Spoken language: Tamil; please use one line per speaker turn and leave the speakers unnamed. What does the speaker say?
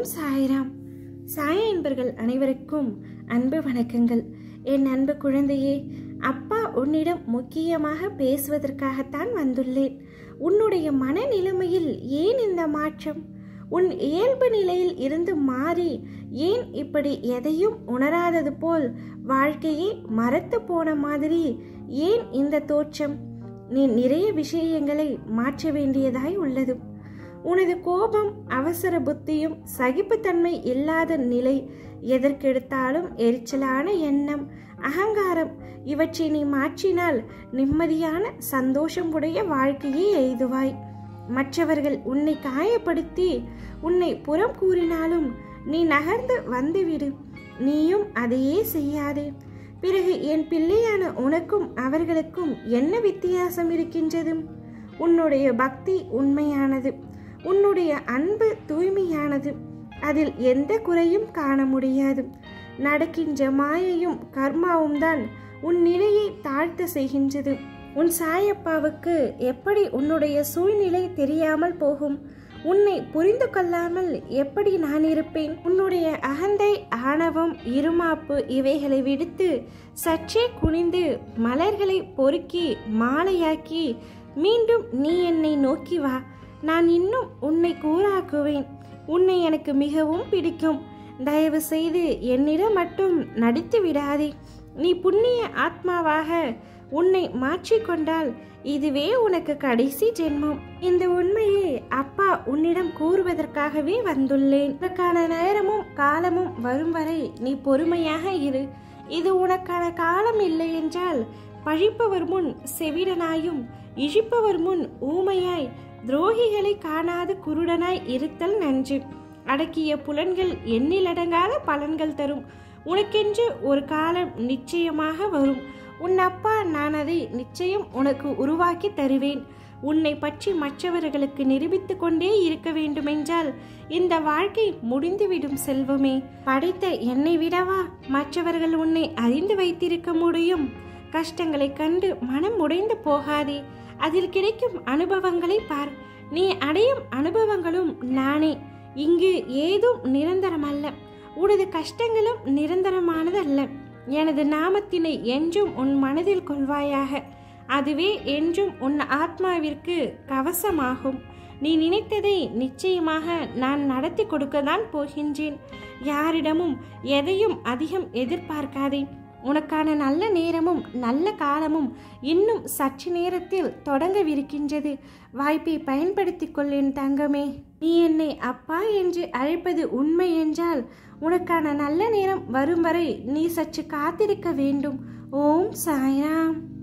ஓம் சாய்ராம். சாய் என்பர்கள் அனைவருக்கும் அன்பு வணக்கங்கள். என் அன்பு குழந்தையே, அப்பா உன்னிடம் முக்கியமாக பேசுவதற்காகத்தான் வந்துள்ளேன். உன்னுடைய மனநிலைமையில் ஏன் இந்த மாற்றம்? உன் இயல்பு நிலையில் இருந்து மாறி ஏன் இப்படி எதையும் உணராதது போல் வாழ்க்கையை மறத்து போன மாதிரி ஏன் இந்த தோற்றம்? நீ நிறைய விஷயங்களை மாற்ற வேண்டியதாய் உள்ளது. உனது கோபம், அவசர புத்தியும், சகிப்புத்தன்மை இல்லாத நிலை, எதற்கெடுத்தாலும் எரிச்சலான எண்ணம், அகங்காரம், இவற்றை நீ மாற்றினால் நிம்மதியான சந்தோஷம் உடைய வாழ்க்கையை எய்துவாய். மற்றவர்கள் உன்னை காயப்படுத்தி உன்னை புறம் கூறினாலும் நீ நகர்ந்து வந்துவிடு. நீயும் அதையே செய்யாதே. பிறகு என் பிள்ளையான உனக்கும் அவர்களுக்கும் என்ன வித்தியாசம் இருக்கின்றது? உன்னுடைய பக்தி உண்மையானது, உன்னுடைய அன்பு தூய்மையானது, அதில் எந்த குறையும் காண முடியாது. நடக்கின்ற மாயையும் கர்மாவும் தான் உன் நிலையை தாழ்த்த செய்கின்றது. உன் சாயப்பாவுக்கு எப்படி உன்னுடைய சூழ்நிலை தெரியாமல் போகும்? உன்னை புரிந்து கொள்ளாமல் எப்படி நான் இருப்பேன்? உன்னுடைய அகந்தை, ஆணவம், இருமாப்பு இவைகளை விடுத்து சற்றே குனிந்து மலர்களை பொறுக்கி மாலையாக்கி மீண்டும் நீ என்னை நோக்கி வா. நான் இன்னும் உன்னை கூறாக்குவேன். உன்னை எனக்கு மிகவும் பிடிக்கும். தயவு செய்து என்னிடம் மட்டும் நடித்து விடாதே. நீ புண்ணிய ஆத்மாவாக உன்னை மாற்றிக்கொண்டால் இதுவே உனக்கு கடைசி ஜென்மம். இந்த உண்மையை அப்பா உன்னிடம் கூறுவதற்காகவே வந்துள்ளேன். இதற்கான நேரமும் காலமும் வரும் வரை நீ பொறுமையாக இரு. இது உனக்கான காலம் இல்லை என்றால் பழிப்பவர் முன் செவிடனாயும் இழிப்பவர் முன் ஊமையாய் துரோகிகளை காணாத குருடனாய் இருத்தல் நன்று. அடக்கிய புலன்கள் எண்ணிலடங்காத பலன்கள் தரும். உனக்கென்று ஒரு காலம் நிச்சயமாக வரும். உன் அப்பா நான் அதை நிச்சயம் உனக்கு உருவாக்கி தருவேன். உன்னை பற்றி மற்றவர்களுக்கு நிரூபித்து கொண்டே இருக்க வேண்டுமென்றால் இந்த வாழ்க்கை முடிந்துவிடும் செல்வமே. படைத்த என்னை விடவா மற்றவர்கள் உன்னை அறிந்து வைத்திருக்க முடியும்? கஷ்டங்களை கண்டு மனம் உடைந்து போகாதே. அதில் கிடைக்கும் அனுபவங்களை பார். நீ அடையும் அனுபவங்களும் நானே. இங்கு ஏதும் நிரந்தரமல்ல. உனது கஷ்டங்களும் நிரந்தரமானதல்ல. எனது நாமத்தினை என்றும் உன் மனதில் கொள்வாயாக. அதுவே என்றும் உன் ஆத்மாவிற்கு கவசமாகும். நீ நினைத்ததை நிச்சயமாக நான் நடத்தி கொடுக்கத்தான் போகின்றேன். யாரிடமும் எதையும் அதிகம் எதிர்பார்க்காதே. உனக்கான நல்ல நேரமும் நல்ல காலமும் இன்னும் சற்று நேரத்தில் தொடங்கவிருக்கின்றது. வாய்ப்பை பயன்படுத்திக் கொள்ளேன் தங்கமே. நீ என்னை அப்பா என்று அழைப்பது உண்மை என்றால் உனக்கான நல்ல நேரம் வரும் வரை நீ சற்று காத்திருக்க வேண்டும். ஓம் சாய்ராம்.